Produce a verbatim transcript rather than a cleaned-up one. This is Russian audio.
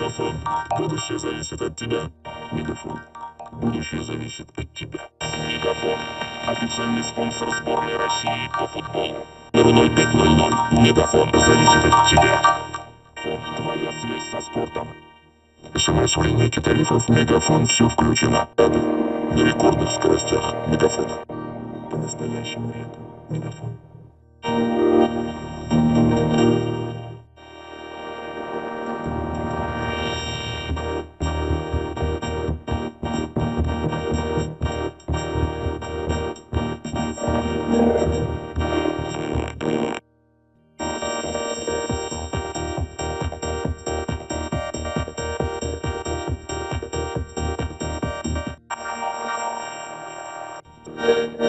Мегафон. Будущее зависит от тебя. Мегафон. Будущее зависит от тебя. Мегафон. Официальный спонсор сборной России по футболу. ноль пять ноль ноль. Мегафон зависит от тебя. Фон. Твоя связь со спортом. СМС в линейке тарифов Мегафон. Все включено. Аду. На рекордных скоростях Мегафона. По-настоящему редко. Мегафон. Thank you.